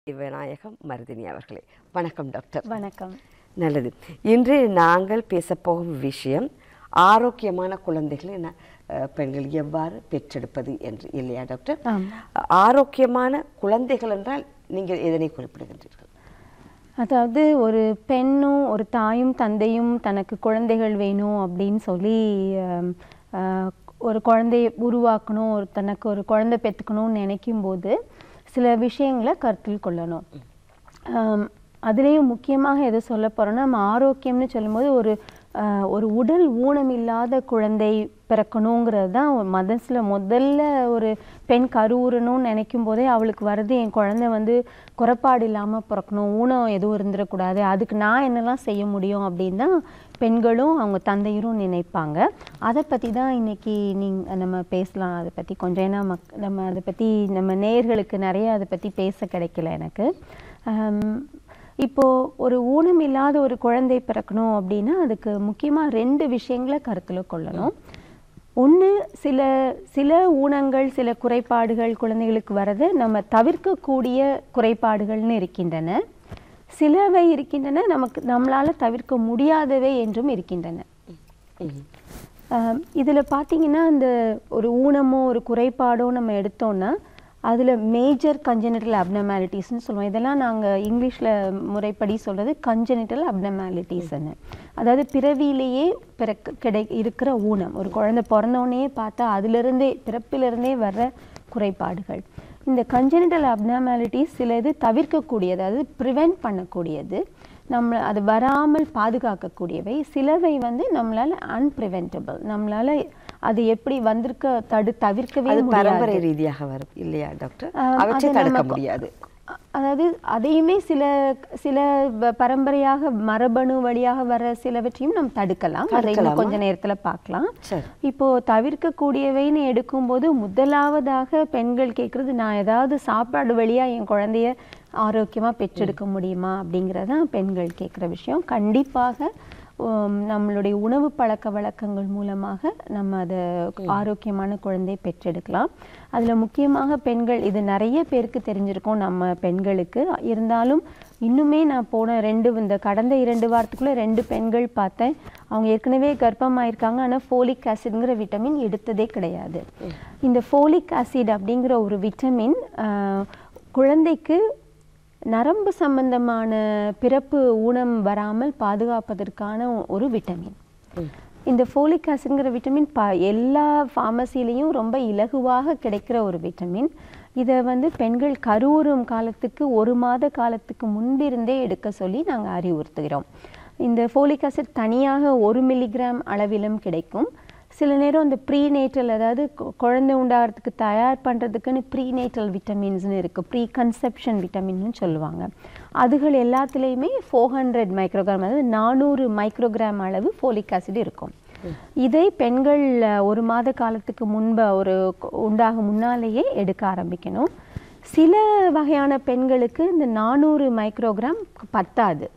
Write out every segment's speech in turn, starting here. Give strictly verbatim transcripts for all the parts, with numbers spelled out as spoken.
விநாயகம் மருதினி அவர்களே, வணக்கம் டாக்டர். வணக்கம். நல்லது. இன்று நாங்கள் பேசப்போகும் விஷயம் ஆரோக்கியமான குழந்தைகளை பெண்கள் எவ்வாறு பெற்றெடுப்பது என்று, இல்லையா டாக்டர்? ஆரோக்கியமான குழந்தைகள் என்றால் நீங்கள் எதனை குறிப்பிடுகின்றீர்கள்? அதாவது ஒரு பெண்ணும் ஒரு தாயும் தந்தையும் தனக்கு குழந்தைகள் வேணும் அப்படின்னு சொல்லி ஒரு குழந்தையை உருவாக்கணும், ஒரு தனக்கு ஒரு குழந்தை பெற்றுக்கணும்னு நினைக்கும் போது சில விஷயங்களை கருத்தில் கொள்ளணும். அதுலேயும் முக்கியமாக எது சொல்ல போகிறோன்னா, நம்ம ஆரோக்கியம்னு சொல்லும்போது ஒரு ஒரு உடல் ஊனமில்லாத குழந்தை பிறக்கணுங்கிறது தான் மதத்தில் முதல்ல. ஒரு பெண் கருவுறணும்னு நினைக்கும் போதே அவளுக்கு வருது, என் குழந்தை வந்து குறைபாடு இல்லாமல் பிறக்கணும், ஊனம் எதுவும் இருந்துடக்கூடாது, அதுக்கு நான் என்னெல்லாம் செய்ய முடியும் அப்படின்னு தான் பெண்களும் அவங்க தந்தையரும் நினைப்பாங்க. அதை பற்றி தான் இன்றைக்கி நீங்கள் நம்ம பேசலாம். அதை பற்றி கொஞ்சம், ஏன்னா மக் நம்ம அதை பற்றி நம்ம நேயர்களுக்கு நிறைய அதை பற்றி பேச கிடைக்கல எனக்கு. இப்போது ஒரு ஊனம் இல்லாத ஒரு குழந்தை பிறக்கணும் அப்படின்னா அதுக்கு முக்கியமாக ரெண்டு விஷயங்களை கருத்தில் கொள்ளணும். ஒன்று, சில சில ஊனங்கள் சில குறைபாடுகள் குழந்தைகளுக்கு வரது நம்ம தவிர்க்கக்கூடிய குறைபாடுகள்னு இருக்கின்றன. சிலவை இருக்கின்றன நமக்கு நம்மளால் தவிர்க்க முடியாதவை என்றும் இருக்கின்றன. இதில் பார்த்திங்கன்னா, இந்த ஒரு ஊனமோ ஒரு குறைபாடோ நம்ம எடுத்தோன்னா அதில் மேஜர் கன்ஜெனிட்டல் அப்னர்மாலிட்டிஸ்ன்னு சொல்லுவோம். இதெல்லாம் நாங்கள் இங்கிலீஷில் முறைப்படி சொல்கிறது கன்ஜெனிட்டல் அப்னர்மாலிட்டிஸ்ன்னு. அதாவது பிறவியிலேயே பிறக்க கிடை இருக்கிற ஊனம், ஒரு குழந்தை பிறந்தோடனே பார்த்தா அதிலிருந்தே பிறப்பிலிருந்தே வர்ற குறைபாடுகள். இந்த கன்ஜெனிட்டல் அப்னர்மாலிட்டிஸ் சில இது தவிர்க்கக்கூடியது, அதாவது ப்ரிவெண்ட் பண்ணக்கூடியது, நம்ம அது வராமல் பாதுகாக்கக்கூடியவை. சிலவை வந்து நம்மளால் அன்பிரிவென்டபிள், நம்மளால் அது எப்படி வந்திருக்க தடு தவிர்க்கவே பரம்பரை ரீதியாக வரும், இல்லையா டாக்டர்? அவற்றை தடுக்க முடியாது. அதாவது அதையுமே சில சில பரம்பரையாக மரபணு வழியாக வர சிலவற்றையும் நம்ம தடுக்கலாம். அதை கொஞ்ச நேரத்தில் பார்க்கலாம். இப்போ தவிர்க்கக்கூடியவைன்னு எடுக்கும்போது முதலாவதாக பெண்கள் கேட்குறது, நான் ஏதாவது சாப்பாடு வழியாக என் குழந்தைய ஆரோக்கியமாக பெற்றெடுக்க முடியுமா அப்படிங்கிறது தான் பெண்கள் கேட்குற விஷயம். கண்டிப்பாக நம்மளுடைய உணவு பழக்க வழக்கங்கள் மூலமாக நம்ம அதை ஆரோக்கியமான குழந்தையை பெற்றெடுக்கலாம். அதில் முக்கியமாக பெண்கள், இது நிறைய பேருக்கு தெரிஞ்சிருக்கும் நம்ம பெண்களுக்கு. இருந்தாலும் இன்னுமே நான் போன ரெண்டு இந்த கடந்த இரண்டு வாரத்துக்குள்ளே ரெண்டு பெண்கள் பார்த்தேன், அவங்க ஏற்கனவே கர்ப்பமாயிருக்காங்க, ஆனால் ஃபோலிக் ஆசிட்ங்கிற விட்டமின் எடுத்ததே கிடையாது. இந்த ஃபோலிக் ஆசிட் அப்படிங்கிற ஒரு விட்டமின் குழந்தைக்கு நரம்பு சம்பந்தமான பிறப்பு ஊனம் வராமல் பாதுகாப்பதற்கான ஒரு விட்டமின். இந்த ஃபோலிக் ஆசிட்ங்கிற விட்டமின் ப எல்லா ஃபார்மசிலையும் ரொம்ப இலகுவாக கிடைக்கிற ஒரு விட்டமின். இதை வந்து பெண்கள் கருவுறும் காலத்துக்கு ஒரு மாத காலத்துக்கு முன்பிருந்தே எடுக்க சொல்லி நாங்கள் அறிவுறுத்துகிறோம். இந்த ஃபோலிக் ஆசிட் தனியாக ஒரு மில்லிகிராம் அளவிலும் கிடைக்கும். சில நேரம் இந்த ப்ரீநேட்டல், அதாவது குழந்தை உண்டாகிறதுக்கு தயார் பண்ணுறதுக்குன்னு ப்ரீநேட்டல் விட்டமின்ஸ்னு இருக்குது, ப்ரீ கன்செப்ஷன் விட்டமின்னு சொல்லுவாங்க. அதுகள் எல்லாத்துலேயுமே ஃபோர் ஹண்ட்ரட் மைக்ரோகிராம், அதாவது நானூறு மைக்ரோகிராம் அளவு ஃபோலிக் ஆசிட் இருக்கும். இதை பெண்கள் ஒரு மாத காலத்துக்கு முன்பு ஒரு உண்டாக முன்னாலேயே எடுக்க ஆரம்பிக்கணும். சில வகையான பெண்களுக்கு இந்த நானூறு மைக்ரோகிராம் பத்தாது.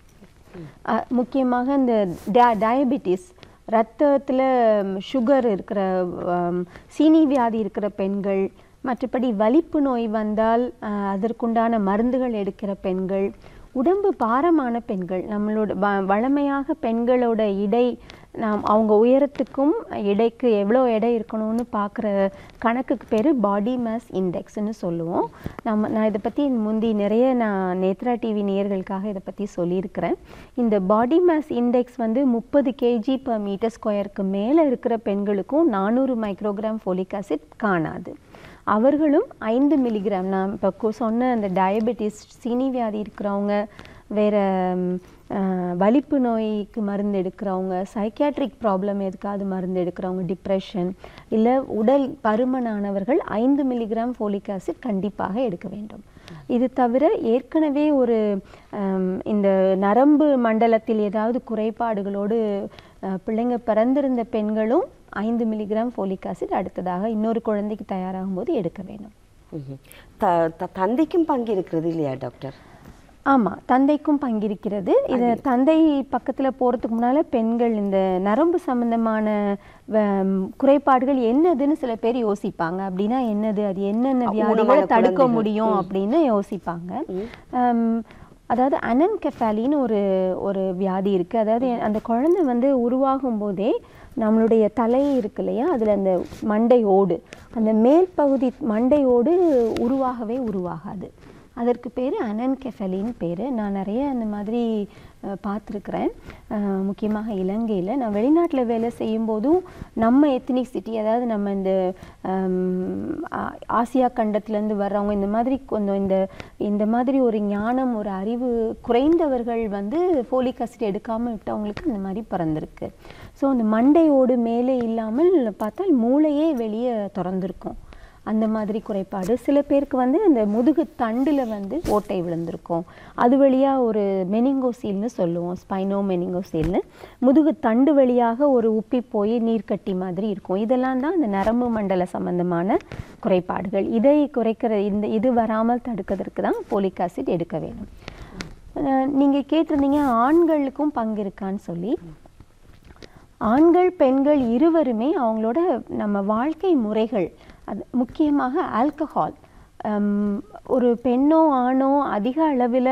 முக்கியமாக இந்த டயபெட்டிஸ், ரத்தத்தில் சுகர் இருக்கிற, சீனி வியாதி இருக்கிற பெண்கள், மற்றபடி வலிப்பு நோய் வந்தால் அதற்குண்டான மருந்துகள் எடுக்கிற பெண்கள், உடம்பு பாரமான பெண்கள், நம்மளோட வ வழமையாக பெண்களோட இடை, நாம் அவங்க உயரத்துக்கும் எடைக்கு எவ்வளோ எடை இருக்கணும்னு பார்க்குற கணக்குக்கு பேர் பாடி மாஸ் இண்டெக்ஸ்ன்னு சொல்லுவோம். நம்ம நான் இதை பற்றி முந்தி நிறைய நான் நேத்ரா டிவி நேயர்களுக்காக இதை பற்றி சொல்லியிருக்கிறேன். இந்த பாடி மாஸ் இண்டெக்ஸ் வந்து முப்பது கேஜி பர் மீட்டர் ஸ்கொயருக்கு மேலே இருக்கிற பெண்களுக்கும் நானூறு மைக்ரோகிராம் ஃபோலிக் ஆசிட் காணாது. அவர்களும் ஐந்து மில்லிகிராம், நான் இப்போ சொன்ன அந்த டயபெட்டிஸ், சீனி வியாதி இருக்கிறவங்க, வேறு வலிப்பு நோய்க்கு மருந்து எடுக்கிறவங்க, சைக்கியாட்ரிக் ப்ராப்ளம் எதுக்காவது மருந்து எடுக்கிறவங்க, டிப்ரெஷன் இல்லை உடல் பருமனானவர்கள் ஐந்து மில்லிகிராம் ஃபோலிக் ஆசிட் கண்டிப்பாக எடுக்க வேண்டும். இது தவிர ஏற்கனவே ஒரு இந்த நரம்பு மண்டலத்தில் ஏதாவது குறைபாடுகளோடு பிள்ளைங்க பிறந்திருந்த பெண்களும் ஐந்து மில்லிகிராம் ஃபோலிக் ஆசிட் அடுத்ததாக இன்னொரு குழந்தைக்கு தயாராகும் போது எடுக்க வேண்டும். தந்தைக்கும் பங்கு இருக்கிறது, இல்லையா டாக்டர்? ஆமாம், தந்தைக்கும் பங்கிருக்கிறது. இது தந்தை பக்கத்தில் போகிறதுக்கு முன்னால் பெண்கள் இந்த நரம்பு சம்பந்தமான குறைபாடுகள் என்னதுன்னு சில பேர் யோசிப்பாங்க. அப்படின்னா என்னது, அது என்னென்ன வியாதிகளை தடுக்க முடியும் அப்படின்னு யோசிப்பாங்க. அதாவது அனன்கெஃபாலின்னு ஒரு ஒரு வியாதி இருக்குது. அதாவது அந்த குழந்தை வந்து உருவாகும் போதே நம்மளுடைய தலை இருக்கு இல்லையா, அதில் அந்த மண்டை ஓடு, அந்த மேல் பகுதி மண்டை ஓடு உருவாகவே உருவாகாது. அதற்கு பேர் அனன்கெஃபாலின்னு பேர். நான் நிறைய அந்த மாதிரி பார்த்துருக்குறேன், முக்கியமாக இலங்கையில். நான் வெளிநாட்டில் வேலை செய்யும்போதும் நம்ம எத்னிசிட்டி, அதாவது நம்ம இந்த ஆசியா கண்டத்துலேருந்து வர்றவங்க, இந்த மாதிரி கொஞ்சம் இந்த இந்த மாதிரி ஒரு ஞானம், ஒரு அறிவு குறைந்தவர்கள் வந்து ஃபோலிக் ஆசிட் எடுக்காமல் விட்டவங்களுக்கு இந்த மாதிரி பிறந்திருக்கு. ஸோ அந்த மண்டையோடு மேலே இல்லாமல் பார்த்தால் மூளையே வெளியே திறந்திருக்கும். அந்த மாதிரி குறைபாடு. சில பேருக்கு வந்து அந்த முதுகு தண்டில் வந்து ஓட்டை விழுந்திருக்கும். அது வழியாக ஒரு மெனிங்கோசீல்னு சொல்லுவோம், ஸ்பைனோ மெனிங்கோசீல்னு. முதுகு தண்டு வழியாக ஒரு உப்பி போய் நீர்க்கட்டி மாதிரி இருக்கும். இதெல்லாம் தான் அந்த நரம்பு மண்டல சம்பந்தமான குறைபாடுகள். இதை குறைக்கிற இந்த இது வராமல் தடுக்கிறதுக்கு தான் ஃபோலிக் ஆசிட் எடுக்க வேணும். நீங்கள் கேட்டிருந்தீங்க ஆண்களுக்கும் பங்கு இருக்கான்னு சொல்லி. ஆண்கள் பெண்கள் இருவருமே அவங்களோட நம்ம வாழ்க்கை முறைகள், அது முக்கியமாக ஆல்கஹால், ஒரு பெண்ணோ ஆணோ அதிக அளவில்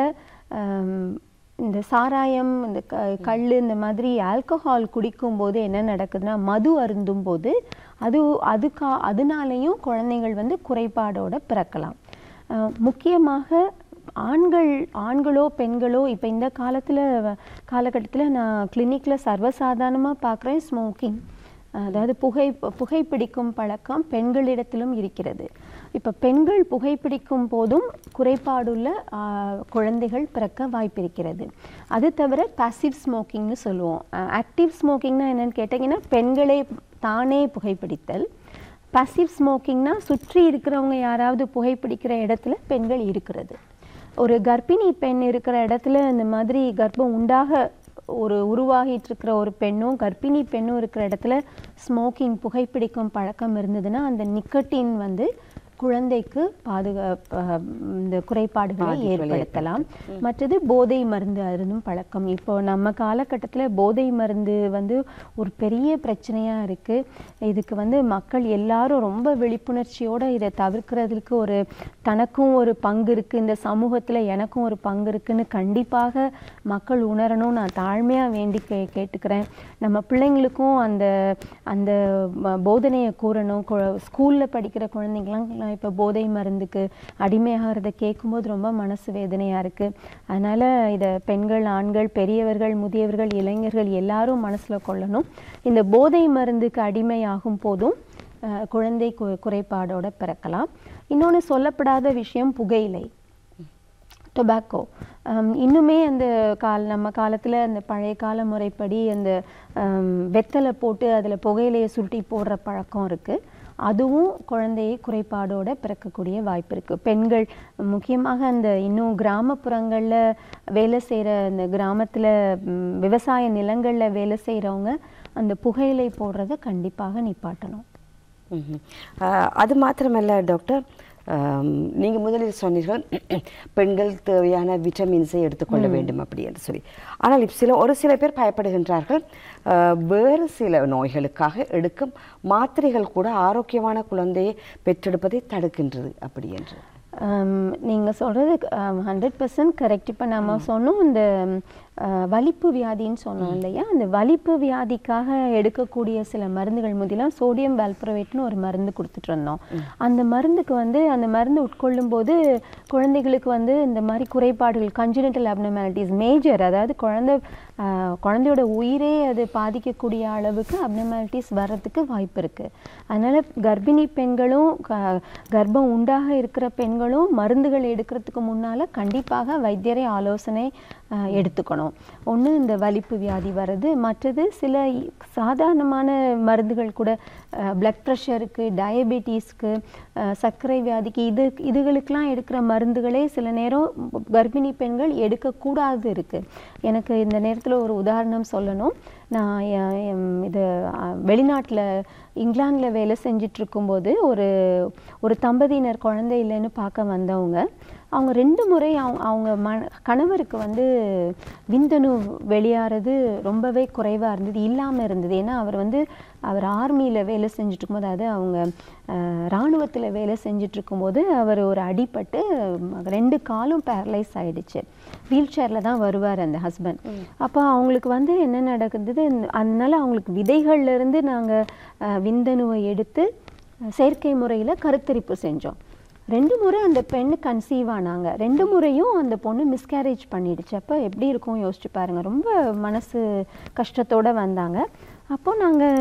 இந்த சாராயம், இந்த க கல் இந்த மாதிரி ஆல்கஹால் குடிக்கும்போது என்ன நடக்குதுன்னா, மது அருந்தும் போது அது அதுக்கா அதனாலேயும் குழந்தைகள் வந்து குறைபாடோடு பிறக்கலாம். முக்கியமாக ஆண்கள் ஆண்களோ பெண்களோ இப்போ இந்த காலத்தில் காலகட்டத்தில் நான் கிளினிக்கில் சர்வசாதாரணமாக பார்க்குறேன் ஸ்மோக்கிங், அதாவது புகை புகைப்பிடிக்கும் பழக்கம் பெண்களிடத்திலும் இருக்கிறது. இப்போ பெண்கள் புகைப்பிடிக்கும் போதும் குறைபாடுள்ள குழந்தைகள் பிறக்க வாய்ப்பிருக்கிறது. அது தவிர பாசிவ் ஸ்மோக்கிங்னு சொல்லுவோம். ஆக்டிவ் ஸ்மோக்கிங்னா என்னென்னு கேட்டிங்கன்னா பெண்களே தானே புகைப்பிடித்தல். பாசிவ் ஸ்மோக்கிங்னா சுற்றி இருக்கிறவங்க யாராவது புகைப்பிடிக்கிற இடத்துல பெண்கள் இருக்கிறது. ஒரு கர்ப்பிணி பெண் இருக்கிற இடத்துல இந்த மாதிரி கர்ப்பம் உண்டாக ஒரு உருவாகிட்டு இருக்கிற ஒரு பெண்ணும் கர்ப்பிணி பெண்ணும் இருக்கிற இடத்துல ஸ்மோக்கிங் புகைப்பிடிக்கும் பழக்கம் இருந்ததுன்னா அந்த நிக்கோட்டின் வந்து குழந்தைக்கு பாதுகாப்பு இந்த குறைபாடுகளை ஏற்படுத்தலாம். மற்றது போதை மருந்து அருந்தும் பழக்கம். இப்போ நம்ம காலகட்டத்தில் போதை மருந்து வந்து ஒரு பெரிய பிரச்சனையாக இருக்குது. இதுக்கு வந்து மக்கள் எல்லாரும் ரொம்ப விழிப்புணர்ச்சியோடு இதை தவிர்க்கிறதுக்கு ஒரு தனக்கும் ஒரு பங்கு இருக்குது, இந்த சமூகத்தில் எனக்கும் ஒரு பங்கு இருக்குதுன்னு கண்டிப்பாக மக்கள் உணரணும். நான் தாழ்மையாக வேண்டி கே கேட்டுக்கிறேன் நம்ம பிள்ளைங்களுக்கும் அந்த அந்த போதனையை கூறணும். ஸ்கூலில் படிக்கிற குழந்தைங்களாம் இப்போ போதை மருந்துக்கு அடிமையாகிறத கேட்கும்போது ரொம்ப மனசு வேதனையாக இருக்குது. அதனால் இதை பெண்கள் ஆண்கள் பெரியவர்கள் முதியவர்கள் இளைஞர்கள் எல்லாரும் மனசில் கொள்ளணும். இந்த போதை மருந்துக்கு அடிமையாகும் போதும் குழந்தை கு குறைபாடோடு பிறக்கலாம். இன்னொன்று சொல்லப்படாத விஷயம் புகையிலை, டொபாக்கோ. இன்னுமே அந்த கால் நம்ம காலத்தில் அந்த பழைய கால முறைப்படி அந்த வெத்தலை போட்டு அதில் புகையிலையை சுருட்டி போடுற பழக்கம் இருக்குது. அதுவும் குழந்தையை குறைபாடோடு பிறக்கக்கூடிய வாய்ப்பு இருக்குது. பெண்கள் முக்கியமாக அந்த இன்னும் கிராமப்புறங்களில் வேலை செய்கிற அந்த கிராமத்தில் விவசாய நிலங்களில் வேலை செய்கிறவங்க அந்த புகையிலை போடுறதை கண்டிப்பாக நிப்பாட்டணும். அது மாத்திரமல்ல டாக்டர், நீங்கள் முதலில் சொன்னீர்கள் பெண்கள் தேவையான விட்டமின்ஸை எடுத்துக்கொள்ள வேண்டும் அப்படி என்று சொல்லி. ஆனால் இப்போ சில ஒரு சில பேர் பயப்படுகின்றார்கள், வேறு சில நோய்களுக்காக எடுக்கும் மாத்திரைகள் கூட ஆரோக்கியமான குழந்தையை பெற்றெடுப்பதை தடுக்கின்றது அப்படி என்று. நீங்கள் சொல்கிறது ஹண்ட்ரட் பர்சன்ட் கரெக்ட். இப்போ நம்ம சொன்னோம் இந்த வலிப்பு வியாதின்னு சொன்னோம் இல்லையா, அந்த வலிப்பு வியாதிக்காக எடுக்கக்கூடிய சில மருந்துகள் முதலாம் சோடியம் வால்ப்ரோவேட்னு ஒரு மருந்து கொடுத்துட்டு இருந்தோம். அந்த மருந்துக்கு வந்து அந்த மருந்து உட்கொள்ளும் போது குழந்தைகளுக்கு வந்து இந்த மாதிரி குறைபாடுகள் கன்ஜெனிட்டல் அப்நார்மாலிட்டிஸ் மேஜர், அதாவது குழந்தை குழந்தையோட உயிரே அது பாதிக்கக்கூடிய அளவுக்கு அப்நார்மாலிட்டிஸ் வர்றதுக்கு வாய்ப்பு இருக்குது. அதனால் கர்ப்பிணி பெண்களும் கர்ப்பம் உண்டாக இருக்கிற பெண்களும் மருந்துகள் எடுக்கிறதுக்கு முன்னால் கண்டிப்பாக வைத்தியரை ஆலோசனை எடுத்துக்கணும். ஒன்று இந்த வலிப்பு வியாதி வர்றது, மற்றது சில சாதாரணமான மருந்துகள் கூட பிளட் ப்ரெஷருக்கு, டயபெட்டிஸ்க்கு, சர்க்கரை வியாதிக்கு, இது இதுகளுக்கெல்லாம் எடுக்கிற மருந்துகளே சில நேரம் கர்ப்பிணி பெண்கள் எடுக்கக்கூடாது இருக்குது. எனக்கு இந்த நேரத்தில் ஒரு உதாரணம் சொல்லணும். நான் இது வெளிநாட்டில் இங்கிலாந்தில் வேலை செஞ்சிட்ருக்கும்போது ஒரு ஒரு தம்பதியினர் குழந்தை இல்லைன்னு பார்க்க வந்தவங்க அவங்க ரெண்டு முறை அவங்க அவங்க ம கணவருக்கு வந்து விந்தணு வெளியாகிறது ரொம்பவே குறைவாக இருந்தது, இல்லாமல் இருந்தது. ஏன்னா அவர் வந்து அவர் ஆர்மியில் வேலை செஞ்சுட்டு இருக்கும்போது, அதாவது அவங்க இராணுவத்தில் வேலை செஞ்சுட்டு இருக்கும்போது அவர் ஒரு அடிபட்டு ரெண்டு காலும் பேரலைஸ் ஆகிடுச்சு. வீல் சேரில் தான் வருவார் அந்த ஹஸ்பண்ட். அப்போ அவங்களுக்கு வந்து என்ன நடக்குது, அதனால அவங்களுக்கு விதைகள்லேருந்து நாங்கள் விந்தணுவை எடுத்து செயற்கை முறையில் கருத்தரிப்பு செஞ்சோம். ரெண்டு முறை அந்த பெண் கன்சீவ் ஆனாங்க. ரெண்டு முறையும் அந்த பொண்ணு மிஸ்கேரேஜ் பண்ணிடுச்சு. அப்போ எப்படி இருக்கும் யோசிச்சு பாருங்கள். ரொம்ப மனசு கஷ்டத்தோடு வந்தாங்க. அப்போது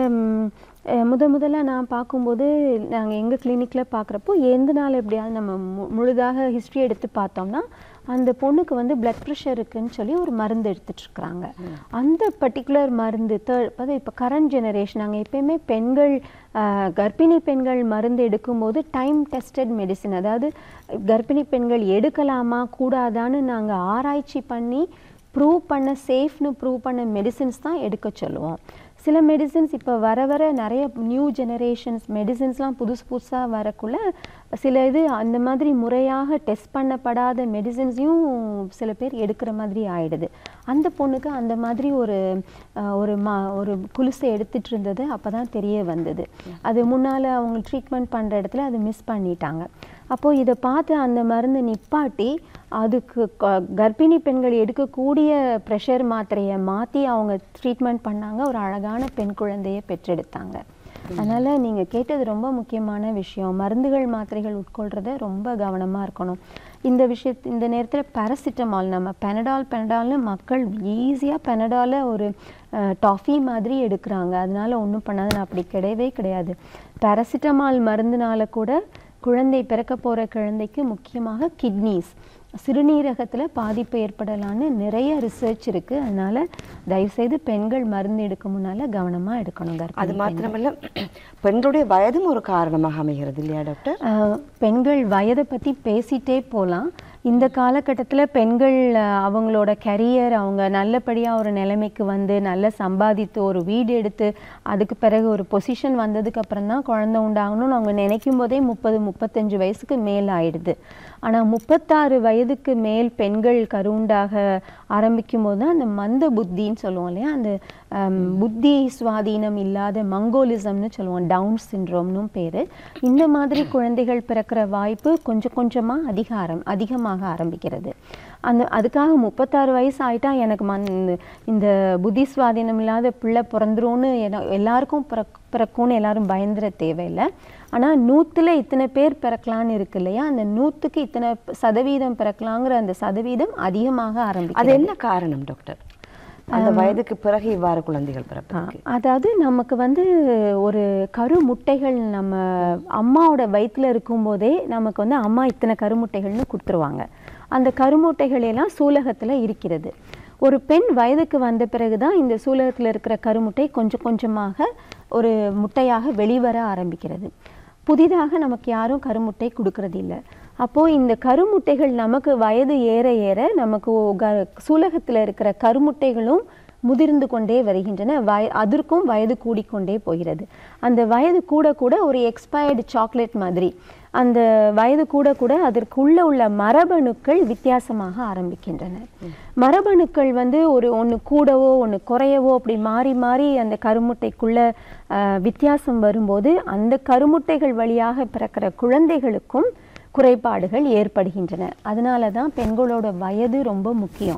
நாங்கள் முத முதல்ல நான் பார்க்கும்போது, நாங்கள் எங்கள் கிளினிக்கில் பார்க்குறப்போ எந்த நாள் எப்படியாவது நம்ம மு முழுதாக ஹிஸ்ட்ரி எடுத்து பார்த்தோம்னா அந்த பொண்ணுக்கு வந்து பிளட் ப்ரெஷர் இருக்குன்னு சொல்லி ஒரு மருந்து எடுத்துட்ருக்குறாங்க. அந்த பர்டிகுலர் மருந்து தேர்ட் இப்போ கரண்ட் ஜெனரேஷன், நாங்கள் எப்பயுமே பெண்கள் கர்ப்பிணி பெண்கள் மருந்து எடுக்கும்போது டைம் டெஸ்டட் மெடிசின், அதாவது கர்ப்பிணி பெண்கள் எடுக்கலாமா கூடாதான்னு நாங்கள் ஆராய்ச்சி பண்ணி ப்ரூவ் பண்ண சேஃப்னு ப்ரூவ் பண்ண மெடிசின்ஸ் தான் எடுக்க சொல்லுவோம். சில மெடிசின்ஸ் இப்போ வர வர நிறைய நியூ ஜெனரேஷன்ஸ் மெடிசின்ஸ்லாம் புதுசு புதுசாக வரக்குள்ள சில இது அந்த மாதிரி முறையாக டெஸ்ட் பண்ணப்படாத மெடிசின்ஸையும் சில பேர் எடுக்கிற மாதிரி ஆகிடுது. அந்த பொண்ணுக்கு அந்த மாதிரி ஒரு ஒரு மா ஒரு குலுசை எடுத்துகிட்டு இருந்தது அப்போ தான் தெரிய வந்தது. அது முன்னால் அவங்க ட்ரீட்மெண்ட் பண்ணுற இடத்துல அது மிஸ் பண்ணிட்டாங்க. அப்போது இதை பார்த்து அந்த மருந்து நிப்பாட்டி அதுக்கு கர்ப்பிணி பெண்கள் எடுக்கக்கூடிய ப்ரெஷர் மாத்திரையை மாற்றி அவங்க ட்ரீட்மெண்ட் பண்ணாங்க. ஒரு அழகான பெண் குழந்தையை பெற்றெடுத்தாங்க. அதனால் நீங்கள் கேட்டது ரொம்ப முக்கியமான விஷயம். மருந்துகள் மாத்திரைகள் உட்கொள்கிறத ரொம்ப கவனமாக இருக்கணும். இந்த விஷயத்து இந்த நேரத்தில் பேராசிட்டமால், நம்ம பெனடால் பெனடால்னு மக்கள் ஈஸியாக பெனடாலை ஒரு டாஃபி மாதிரி எடுக்கிறாங்க. அதனால் ஒன்றும் பண்ணாது. அப்படி கிடையவே கிடையாது. பேராசிட்டமால் மருந்துனால கூட குழந்தை பிறக்க போகிற குழந்தைக்கு முக்கியமாக கிட்னிஸ் சிறுநீரகத்தில் பாதிப்பு ஏற்படலான்னு நிறைய ரிசர்ச் இருக்குது. அதனால் தயவுசெய்து பெண்கள் மருந்து எடுக்க முன்னால் கவனமாக எடுக்கணும். அது மாத்திரமல்ல, பெண்களுடைய வயதும் ஒரு காரணமாக அமைகிறது இல்லையா டாக்டர்? பெண்கள் வயதை பற்றி பேசிகிட்டே போகலாம். இந்த காலகட்டத்தில் பெண்கள் அவங்களோட கரியர், அவங்க நல்லபடியாக ஒரு நிலைமைக்கு வந்து நல்ல சம்பாதித்து ஒரு வீடு எடுத்து அதுக்கு பிறகு ஒரு பொசிஷன் வந்ததுக்கு அப்புறம் தான் குழந்தை உண்டாகணும்னு அவங்க நினைக்கும் போதே முப்பது முப்பத்தஞ்சு வயசுக்கு மேல் ஆயிடுது. ஆனால் முப்பத்தாறு வயதுக்கு மேல் பெண்கள் கருவுண்டாக ஆரம்பிக்கும் போது தான் அந்த மந்த புத்தின்னு சொல்லுவோம் இல்லையா, அந்த புத்தி சுவாதீனம் இல்லாத மங்கோலிசம்னு சொல்லுவோம், டவுன் சிண்ட்ரோம்னு பேர். இந்த மாதிரி குழந்தைகள் பிறக்கிற வாய்ப்பு கொஞ்சம் கொஞ்சமாக அதிகாரம் அதிகமாக ஆரம்பிக்கிறது. அந்த அதுக்காக முப்பத்தாறு வயசு ஆகிட்டா எனக்கு மந் இந்த புத்தி சுவாதீனம் இல்லாத பிள்ளை பிறந்துரும்னு எல்லாருக்கும் பிறக் பிறக்கும்னு எல்லாரும் பயந்துட தேவையில்லை. ஆனால் நூற்றில் இத்தனை பேர் பிறக்கலான்னு இருக்கு இல்லையா, அந்த நூற்றுக்கு இத்தனை சதவீதம் பிறக்கலாங்கிற அந்த சதவீதம் அதிகமாக ஆரம்பிக்கும். அது என்ன காரணம் டாக்டர்? அந்த வயதுக்கு பிறகு இவ்வாறு குழந்தைகள் பிறப்பாங்க. அதாவது நமக்கு வந்து ஒரு கரு முட்டைகள் நம்ம அம்மாவோட வயிற்றில் இருக்கும்போதே நமக்கு வந்து அம்மா இத்தனை கருமுட்டைகள்னு கொடுத்துருவாங்க. அந்த கருமுட்டைகள் எல்லாம் சூலகத்தில் இருக்கிறது. ஒரு பெண் வயதுக்கு வந்த பிறகு தான் இந்த சூலகத்தில் இருக்கிற கருமுட்டை கொஞ்சம் கொஞ்சமாக ஒரு முட்டையாக வெளிவர ஆரம்பிக்கிறது. புதிதாக நமக்கு யாரும் கருமுட்டை கொடுக்கறது இல்லை. அப்போது இந்த கருமுட்டைகள் நமக்கு வயது ஏற ஏற நமக்கு க சூலகத்தில் இருக்கிற கருமுட்டைகளும் முதிர்ந்து கொண்டே வருகின்றன. வய அதற்கும் வயது கூடிக்கொண்டே போகிறது. அந்த வயது கூட கூட ஒரு எக்ஸ்பயர்டு சாக்லேட் மாதிரி அந்த வயது கூட கூட அதற்குள்ள உள்ள மரபணுக்கள் வித்தியாசமாக ஆரம்பிக்கின்றன. மரபணுக்கள் வந்து ஒரு ஒன்று கூடவோ ஒன்று குறையவோ அப்படி மாறி மாறி அந்த கருமுட்டைக்குள்ள வித்தியாசம் வரும்போது அந்த கருமுட்டைகள் வழியாக பிறக்கிற குழந்தைகளுக்கும் குறைபாடுகள் ஏற்படுகின்றன. அதனால தான் பெண்களோட வயது ரொம்ப முக்கியம்.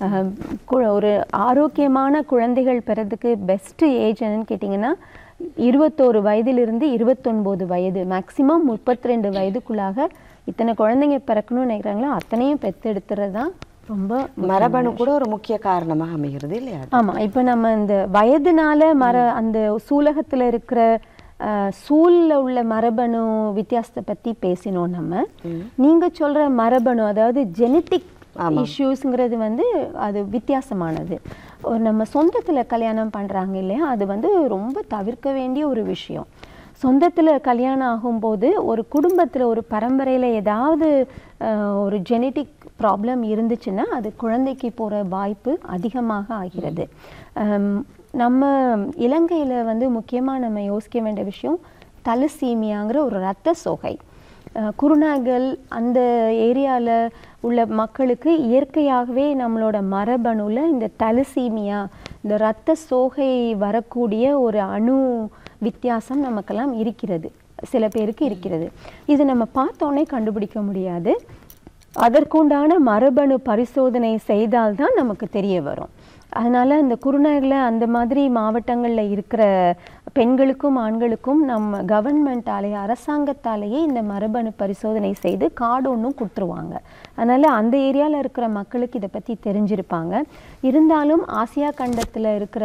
ஒரு ஆரோக்கியமான குழந்தைகள் பிறதுக்கு பெஸ்ட்டு ஏஜ் என்னன்னு கேட்டிங்கன்னா இருபத்தோரு வயதிலிருந்து இருபத்தொன்பது வயது, மேக்சிமம் முப்பத்தி ரெண்டு வயதுக்குள்ளாக இத்தனை குழந்தைங்க பிறக்கணும்னு நினைக்கிறாங்களோ அத்தனையும் பெற்றெடுத்துறது தான் ரொம்ப மரபணு கூட ஒரு முக்கிய காரணமாக அமைகிறது இல்லையா? ஆமாம். இப்போ நம்ம இந்த வயதுனால மர அந்த சூலகத்தில் இருக்கிற சூழல உள்ள மரபணு வித்தியாசத்தை பற்றி பேசினோம் நம்ம. நீங்கள் சொல்கிற மரபணு அதாவது ஜெனட்டிக் இஷ்யூஸுங்கிறது வந்து அது வித்தியாசமானது. ஒரு நம்ம சொந்தத்தில் கல்யாணம் பண்ணுறாங்க இல்லையா, அது வந்து ரொம்ப தவிர்க்க வேண்டிய ஒரு விஷயம். சொந்தத்தில் கல்யாணம் ஆகும்போது ஒரு குடும்பத்தில் ஒரு பரம்பரையில் ஏதாவது ஒரு ஜெனட்டிக் ப்ராப்ளம் இருந்துச்சுன்னா அது குழந்தைக்கு போகிற வாய்ப்பு அதிகமாக ஆகிறது. நம்ம இலங்கையில் வந்து முக்கியமாக நம்ம யோசிக்க வேண்டிய விஷயம் தலசீமியாங்கிற ஒரு இரத்த சோகை. குருநாகல் அந்த ஏரியாவில் உள்ள மக்களுக்கு இயற்கையாகவே நம்மளோட மரபணுல இந்த தலசீமியா, இந்த இரத்த சோகை வரக்கூடிய ஒரு அணு வித்தியாசம் நமக்கெல்லாம் இருக்கிறது, சில பேருக்கு இருக்கிறது. இது நம்ம பார்த்தோன்னே கண்டுபிடிக்க முடியாது. அதற்குண்டான மரபணு பரிசோதனை செய்தால்தான் நமக்கு தெரிய வரும். அதனால் இந்த குருநாகலில் அந்த மாதிரி மாவட்டங்களில் இருக்கிற பெண்களுக்கும் ஆண்களுக்கும் நம்ம கவர்மெண்ட்டாலேயே அரசாங்கத்தாலேயே இந்த மரபணு பரிசோதனை செய்து கார்டு ஒன்றும் கொடுத்துருவாங்க. அதனால் அந்த ஏரியாவில் இருக்கிற மக்களுக்கு இதை பற்றி தெரிஞ்சிருப்பாங்க. இருந்தாலும் ஆசியா கண்டத்தில் இருக்கிற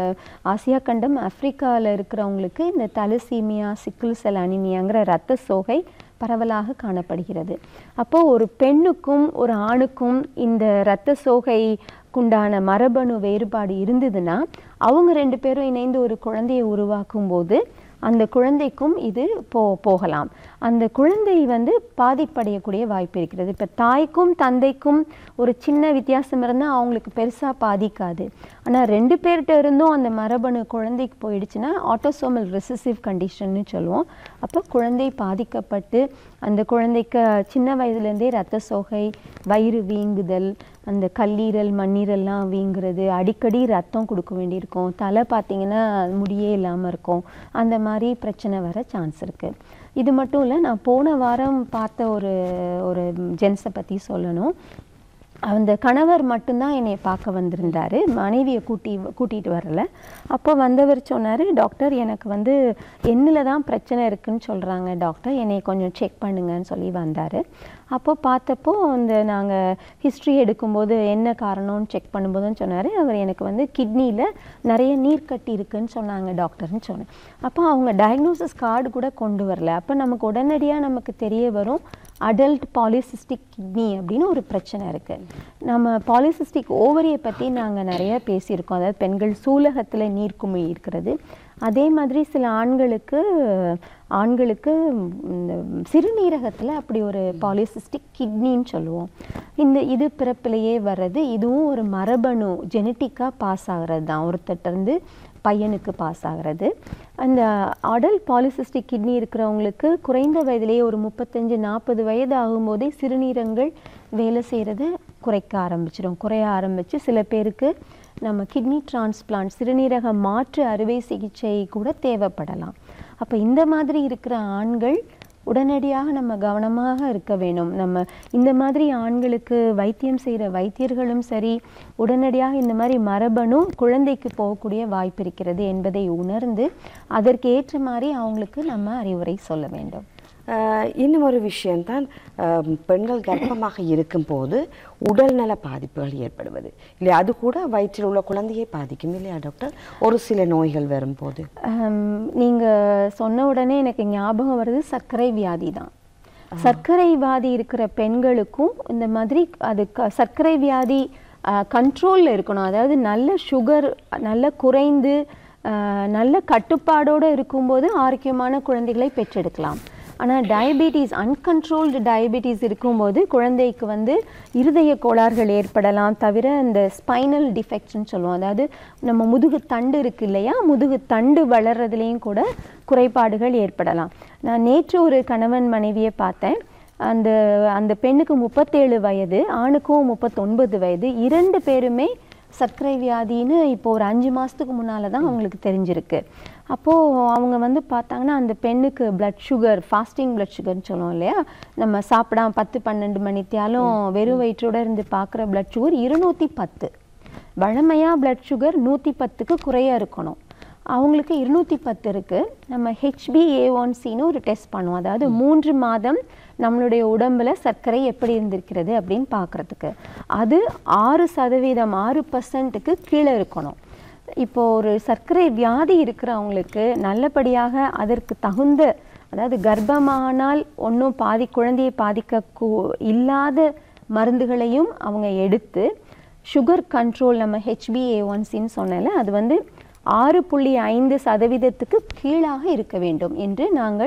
ஆசியா கண்டம் ஆப்பிரிக்காவில் இருக்கிறவங்களுக்கு இந்த தலசீமியா, சிக்கிள் செல் அனிமியாங்கிற இரத்த சோகை பரவலாக காணப்படுகிறது. அப்போது ஒரு பெண்ணுக்கும் ஒரு ஆணுக்கும் இந்த இரத்த சோகைக்குண்டான மரபணு வேறுபாடு இருந்ததுன்னா அவங்க ரெண்டு பேரும் இணைந்து ஒரு குழந்தையை உருவாக்கும் போது அந்த குழந்தைக்கும் இது போ போகலாம் அந்த குழந்தை வந்து பாதிப்படையக்கூடிய வாய்ப்பு இருக்கிறது. இப்போ தாய்க்கும் தந்தைக்கும் ஒரு சின்ன வித்தியாசம் இருந்தால் அவங்களுக்கு பெருசாக பாதிக்காது. ஆனால் ரெண்டு பேர்கிட்ட இருந்தும் அந்த மரபணு குழந்தைக்கு போயிடுச்சுன்னா ஆட்டோசோமல் ரெசசிவ் கண்டிஷன்னு சொல்லுவோம். அப்போ குழந்தை பாதிக்கப்பட்டு அந்த குழந்தைக்கு சின்ன வயதுலேருந்தே இரத்த சோகை, வயிறு வீங்குதல், அந்த கல்லீரல் மண்ணீரெல்லாம் வீங்குறது, அடிக்கடி ரத்தம் கொடுக்க வேண்டியிருக்கும், தலை பார்த்திங்கன்னா முடியே இல்லாமல் இருக்கும், அந்த மாதிரி பிரச்சனை வர சான்ஸ் இருக்குது. இது மட்டும் இல்லை, நான் போன வாரம் பார்த்த ஒரு ஒரு ஜென்ஸை பற்றி சொல்லணும். அந்த கணவர் மட்டும்தான் என்னை பார்க்க வந்திருந்தார், மனைவியை கூட்டி கூட்டிகிட்டு வரலை. அப்போ வந்தவர் சொன்னார், டாக்டர் எனக்கு வந்து எண்ணில் தான் பிரச்சனை இருக்குதுன்னு சொல்கிறாங்க டாக்டர், என்னை கொஞ்சம் செக் பண்ணுங்கன்னு சொல்லி வந்தார். அப்போ பார்த்தப்போ இந்த நாங்கள் ஹிஸ்ட்ரி எடுக்கும்போது என்ன காரணம்னு செக் பண்ணும்போதுன்னு சொன்னார், அவர் எனக்கு வந்து கிட்னியில் நிறைய நீர் கட்டி இருக்குதுன்னு சொன்னாங்க டாக்டர்னு சொன்னேன். அப்போ அவங்க டயக்னோசிஸ் கார்டு கூட கொண்டு வரல. அப்போ நமக்கு உடனடியாக நமக்கு தெரிய வரும் அடல்ட் பாலிசிஸ்டிக் கிட்னி அப்படின்னு ஒரு பிரச்சனை இருக்குது. நம்ம பாலிசிஸ்டிக் ஓவரியை பற்றி நாங்கள் நிறையா பேசியிருக்கோம், அதாவது பெண்கள் சூலகத்தில் நீர்க்குமிழி இருக்கிறது. அதே மாதிரி சில ஆண்களுக்கு ஆண்களுக்கு இந்த சிறுநீரகத்தில் அப்படி ஒரு பாலிசிஸ்டிக் கிட்னின்னு சொல்லுவோம். இந்த இது பிறப்பிலேயே வர்றது, இதுவும் ஒரு மரபணு ஜெனட்டிக்காக பாஸ் ஆகிறது தான், ஒருத்தர்கிட்டருந்து பையனுக்கு பாஸ் ஆகிறது. அந்த அடல்ட் பாலிசிஸ்டிக் கிட்னி இருக்கிறவங்களுக்கு குறைந்த வயதிலேயே ஒரு முப்பத்தஞ்சு நாற்பது வயது ஆகும்போதே சிறுநீரகங்கள் வேலை செய்கிறத குறைக்க ஆரம்பிச்சிடும் குறைய ஆரம்பித்து சில பேருக்கு நம்ம கிட்னி டிரான்ஸ்பிளான்ட், சிறுநீரக மாற்று அறுவை சிகிச்சை கூட தேவைப்படலாம். அப்போ இந்த மாதிரி இருக்கிற ஆண்கள் உடனடியாக நம்ம கவனமாக இருக்க வேணும். நம்ம இந்த மாதிரி ஆண்களுக்கு வைத்தியம் செய்கிற வைத்தியர்களும் சரி, உடனடியாக இந்த மாதிரி மரபணு குழந்தைக்கு போகக்கூடிய வாய்ப்பு இருக்கிறது என்பதை உணர்ந்து அதற்கு ஏற்ற மாதிரி அவங்களுக்கு நம்ம அறிவுரை சொல்ல வேண்டும். இன்னும் ஒரு விஷயம்தான், பெண்கள் கர்ப்பமாக இருக்கும்போது உடல்நல பாதிப்புகள் ஏற்படுவது இல்லையா, அது கூட வயிற்றில் உள்ள குழந்தையை பாதிக்கும் இல்லையா டாக்டர், ஒரு சில நோய்கள் வரும்போது? நீங்கள் சொன்ன உடனே எனக்கு ஞாபகம் வருது சர்க்கரை வியாதி தான். சர்க்கரை வியாதி இருக்கிற பெண்களுக்கும் இந்த மாதிரி அது சர்க்கரை வியாதி கண்ட்ரோலில் இருக்கணும். அதாவது நல்ல சுகர் நல்ல குறைந்து நல்ல கட்டுப்பாடோடு இருக்கும்போது ஆரோக்கியமான குழந்தைகளை பெற்றெடுக்கலாம். ஆனால் டயபெட்டிஸ், அன்கண்ட்ரோல்டு டயபெட்டிஸ் இருக்கும்போது குழந்தைக்கு வந்து இருதய கோளாறுகள் ஏற்படலாம். தவிர இந்த ஸ்பைனல் டிஃபெக்ட்ஸ்ன்னு சொல்லுவோம், அதாவது நம்ம முதுகு தண்டு இருக்குது இல்லையா, முதுகு தண்டு வளர்கிறதுலேயும் கூட குறைபாடுகள் ஏற்படலாம். நான் நேற்று ஒரு கணவன் மனைவியை பார்த்தேன். அந்த அந்த பெண்ணுக்கு முப்பத்தேழு வயது, ஆணுக்கும் முப்பத்தொன்பது வயது. இரண்டு பேருமே சர்க்கரை வியாதின்னு இப்போ ஒரு அஞ்சு மாதத்துக்கு முன்னால் தான் அவங்களுக்கு தெரிஞ்சிருக்கு. அப்போது அவங்க வந்து பார்த்தாங்கன்னா அந்த பெண்ணுக்கு பிளட் சுகர், ஃபாஸ்டிங் பிளட் சுகர்னு சொல்லுவோம் இல்லையா, நம்ம சாப்பிடாம பத்து பன்னெண்டு மணித்தியாலும் வெறும் வயிற்றோடு இருந்து பார்க்குற பிளட் சுகர் இருநூற்றி பத்து. வழமையாக பிளட் சுகர் நூற்றி பத்துக்கு குறைய இருக்கணும், அவங்களுக்கு இருநூற்றி பத்து இருக்குது. நம்ம ஹெச்பி ஏ ஒன் சின்னு ஒரு டெஸ்ட் பண்ணுவோம், அதாவது மூன்று மாதம் நம்மளுடைய உடம்பில் சர்க்கரை எப்படி இருந்திருக்கிறது அப்படின்னு பார்க்குறதுக்கு. அது ஆறு சதவீதம் ஆறு பர்சன்ட்டுக்கு கீழே இருக்கணும். இப்போது ஒரு சர்க்கரை வியாதி இருக்கிறவங்களுக்கு நல்லபடியாக அதற்கு தகுந்த, அதாவது கர்ப்பமானால் ஒன்றும் பாதி குழந்தையை பாதிக்க இல்லாத மருந்துகளையும் அவங்க எடுத்து சுகர் கண்ட்ரோல், நம்ம ஹெச்பி ஏ ஒன் சின்னு சொன்னால அது வந்து ஆறு புள்ளி ஐந்து சதவீதத்துக்கு கீழாக இருக்க வேண்டும் என்று நாங்கள்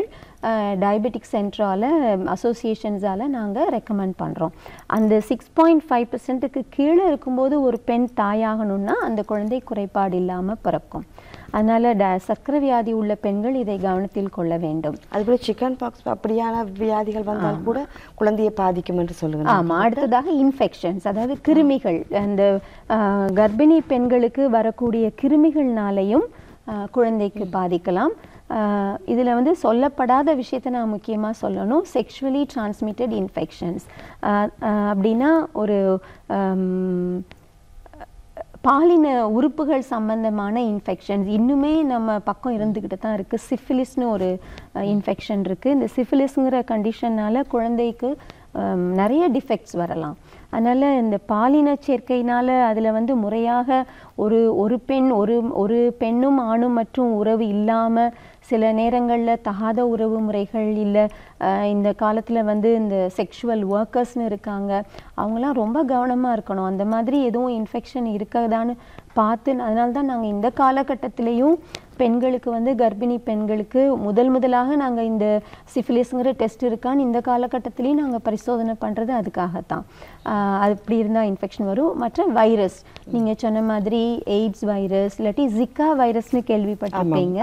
டயபெட்டிக் சென்டரால் அசோசியேஷன்ஸால் நாங்கள் ரெக்கமெண்ட் பண்ணுறோம். அந்த சிக்ஸ் பாயிண்ட் ஃபைவ் பர்சன்ட்டுக்கு கீழே இருக்கும்போது ஒரு பெண் தாயாகணும்னா அந்த குழந்தை குறைபாடு இல்லாமல் பிறக்கும். அதனால் ட சர்க்கரை வியாதி உள்ள பெண்கள் இதை கவனத்தில் கொள்ள வேண்டும். அதுபோல சிக்கன் பாக்ஸ் அப்படியான வியாதிகள் வந்தால் கூட குழந்தையை பாதிக்கும் என்று சொல்லுங்க. ஆமாம். அடுத்ததாக இன்ஃபெக்ஷன்ஸ், அதாவது கிருமிகள், அந்த கர்ப்பிணி பெண்களுக்கு வரக்கூடிய கிருமிகள்னாலையும் குழந்தைக்கு பாதிக்கலாம். இதில் வந்து சொல்லப்படாத விஷயத்தை நான் முக்கியமாக சொல்லணும். செக்ஷுவலி டிரான்ஸ்மிட்டட் இன்ஃபெக்ஷன்ஸ் அப்படின்னா ஒரு பாலின உறுப்புகள் சம்பந்தமான இன்ஃபெக்ஷன்ஸ் இன்னுமே நம்ம பக்கம் இருந்துக்கிட்டு தான் இருக்குது. சிஃபிலிஸ்னு ஒரு இன்ஃபெக்ஷன் இருக்குது. இந்த சிஃபிலிஸ்ங்கிற கண்டிஷனால் குழந்தைக்கு நிறைய டிஃபெக்ட்ஸ் வரலாம். அதனால் இந்த பாலின சேர்க்கையினால் அதில் வந்து முறையாக ஒரு ஒரு பெண் ஒரு ஒரு பெண்ணும் ஆணும் மற்றும் உறவு இல்லாமல் சில நேரங்களில் தகாத உறவு முறைகள், இல்லை இந்த காலத்தில் வந்து இந்த செக்ஷுவல் ஒர்க்கர்ஸ்னு இருக்காங்க, அவங்களாம் ரொம்ப கவனமாக இருக்கணும். அந்த மாதிரி எதுவும் இன்ஃபெக்ஷன் இருக்கதான்னு பார்த்து, அதனால தான் நாங்கள் இந்த காலகட்டத்திலையும் பெண்களுக்கு வந்து கர்ப்பிணி பெண்களுக்கு முதல் முதலாக நாங்கள் இந்த சிஃபிலிஸ்ங்கிற டெஸ்ட் இருக்கான்னு இந்த காலகட்டத்திலையும் நாங்கள் பரிசோதனை பண்ணுறது அதுக்காகத்தான். அது இப்படி இருந்தால் இன்ஃபெக்ஷன் வரும். மற்ற வைரஸ், நீங்கள் சொன்ன மாதிரி எய்ட்ஸ் வைரஸ் இல்லாட்டி ஜிக்கா வைரஸ்னு கேள்விப்பட்டிருப்பீங்க.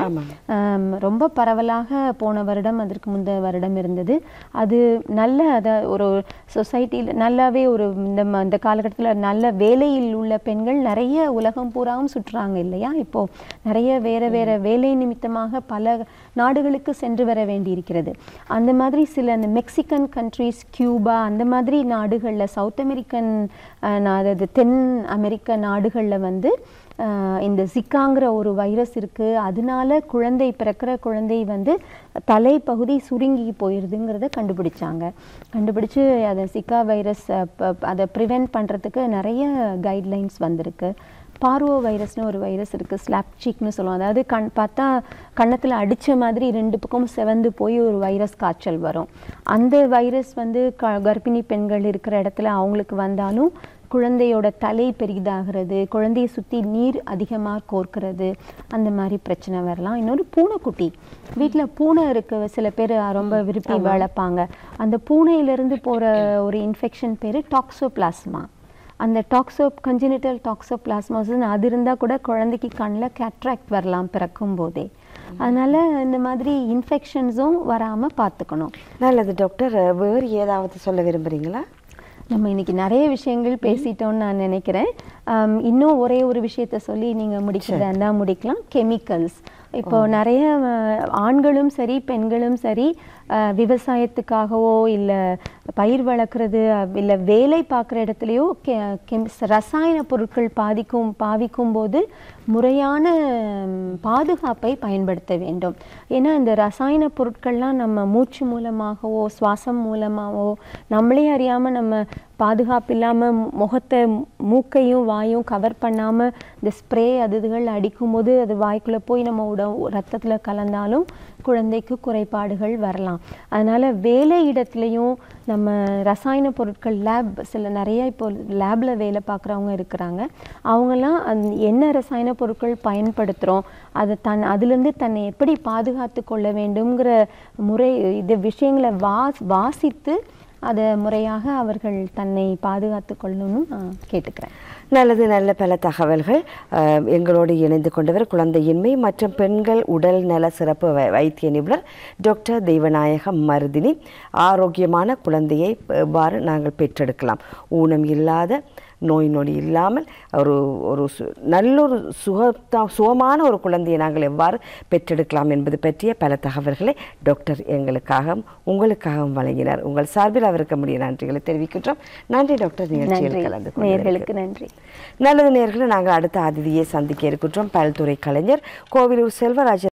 ரொம்ப பரவலாக போன வருடம் அதற்கு முந்தைய வருடம் இருந்தது. அது நல்ல அதை ஒரு சொசைட்டியில் நல்லாவே ஒரு இந்த இந்த காலகட்டத்தில் நல்ல வேலையில் உள்ள பெண்கள் நிறைய உலகம் பூராவும் சுற்றுறாங்க இல்லையா? இப்போது நிறைய வேறு வேறு வேலை நிமித்தமாக பல நாடுகளுக்கு சென்று வர வேண்டியிருக்கிறது. அந்த மாதிரி சில அந்த மெக்சிகன் கண்ட்ரிஸ், கியூபா, அந்த மாதிரி நாடுகளில், சவுத் அமெரிக்கன் அதாவது தென் அமெரிக்க நாடுகளில் வந்து இந்த ஜிக்காங்கிற ஒரு வைரஸ் இருக்குது. அதனால குழந்தை பிறக்கிற குழந்தை வந்து தலைப்பகுதி சுருங்கி போயிடுதுங்கிறத கண்டுபிடிச்சாங்க. கண்டுபிடிச்சு அதை ஜிக்கா வைரஸ் அதை ப்ரிவென்ட் பண்ணுறதுக்கு நிறைய கைட்லைன்ஸ் வந்திருக்கு. பார்வோ வைரஸ்னு ஒரு வைரஸ் இருக்குது, ஸ்லாப்சிக்னு சொல்லுவோம். அதாவது கண் பார்த்தா கன்னத்தில் அடித்த மாதிரி ரெண்டு பக்கமும் செவந்து போய் ஒரு வைரஸ் காய்ச்சல் வரும். அந்த வைரஸ் வந்து க கர்ப்பிணி பெண்கள் இருக்கிற இடத்துல அவங்களுக்கு வந்தாலும் குழந்தையோட தலை பெரிதாகிறது, குழந்தையை சுற்றி நீர் அதிகமாக கோர்க்கிறது, அந்த மாதிரி பிரச்சனை வரலாம். இன்னொரு பூனைக்குட்டி, வீட்டில் பூனை இருக்க சில பேர் ரொம்ப விரும்பி வளர்ப்பாங்க. அந்த பூனையிலேருந்து போகிற ஒரு இன்ஃபெக்ஷன் பேர் டாக்ஸோபிளாஸ்மா. அந்த டாக்ஸோ கன்ஜெனிட்டல் டாக்ஸோபிளாஸ்மாசிஸ் அது இருந்தால் கூட குழந்தைக்கு கண்ணில் கேட்ராக்ட் வரலாம் பிறக்கும் போதே. அதனால் இந்த மாதிரி இன்ஃபெக்ஷன்ஸும் வராமல் பார்த்துக்கணும். நல்லது டாக்டர். வேறு ஏதாவது சொல்ல விரும்புகிறீங்களா? நம்ம இன்றைக்கி நிறைய விஷயங்கள் பேசிட்டோன்னு நான் நினைக்கிறேன். இன்னும் ஒரே ஒரு விஷயத்த சொல்லி நீங்கள் முடிக்கிறதா இருந்தால் முடிக்கலாம். கெமிக்கல்ஸ் இப்போ நிறைய ஆண்களும் சரி பெண்களும் சரி விவசாயத்துக்காகவோ இல்லை பயிர் வளர்க்குறது இல்லை வேலை பார்க்குற இடத்துலையோ கெ கெம் ரசாயன பொருட்கள் பாதிக்கும் பாவிக்கும் போது முறையான பாதுகாப்பை பயன்படுத்த வேண்டும். ஏன்னா இந்த ரசாயன பொருட்கள்லாம் நம்ம மூச்சு மூலமாகவோ சுவாசம் மூலமாகவோ நம்மளே அறியாமல் நம்ம பாதுகாப்பு இல்லாமல் முகத்தை மூக்கையும் வாயும் கவர் பண்ணாமல் இந்த ஸ்ப்ரே அது இதுகள் அடிக்கும்போது அது வாய்க்குள்ளே போய் நம்ம உடம்பு ரத்தத்தில் கலந்தாலும் குழந்தைக்கு குறைபாடுகள் வரலாம். அதனால் வேலை இடத்துலையும் நம்ம ரசாயன பொருட்கள் லேப் சில நிறைய இப்போ லேபில் வேலை பார்க்குறவங்க இருக்கிறாங்க. அவங்கெல்லாம் அந் என்ன ரசாயன பொருட்கள் பயன்படுத்துகிறோம், அதை தன் அதுலேருந்து தன்னை எப்படி பாதுகாத்து கொள்ள வேண்டுங்கிற முறை இது விஷயங்களை வாஸ் வாசித்து அதை முறையாக அவர்கள் தன்னை பாதுகாத்து கொள்ளணும்னு நான் கேட்டுக்கிறேன். நல்லது. நல்ல பல தகவல்கள். எங்களோடு இணைந்து கொண்டவர் குழந்தையின்மை மற்றும் பெண்கள் உடல் நல சிறப்பு வைத்திய நிபுணர் டாக்டர் தெய்வநாயகம் மருதினி. ஆரோக்கியமான குழந்தையை எவ்வாறு நாங்கள் பெற்றெடுக்கலாம், ஊனம் இல்லாத நோய் நொடி இல்லாமல் ஒரு ஒரு நல்லொரு சுகத்தா சுகமான ஒரு குழந்தையை நாங்கள் எவ்வாறு பெற்றெடுக்கலாம் என்பது பற்றிய பல தகவல்களை டாக்டர் எங்களுக்காகவும் உங்களுக்காகவும் வழங்கினார். உங்கள் சார்பில் அவருக்கு முடிய நன்றிகளை தெரிவிக்கின்றோம். நன்றி டாக்டர். நிகழ்ச்சியில் கலந்து கொண்டதற்கு நன்றி. நல்லது நேயர்களே, நாங்கள் அடுத்த அதிதியை சந்திக்க இருக்கின்றோம். பல்துறை கலைஞர் கோவிலூர் செல்வராஜன்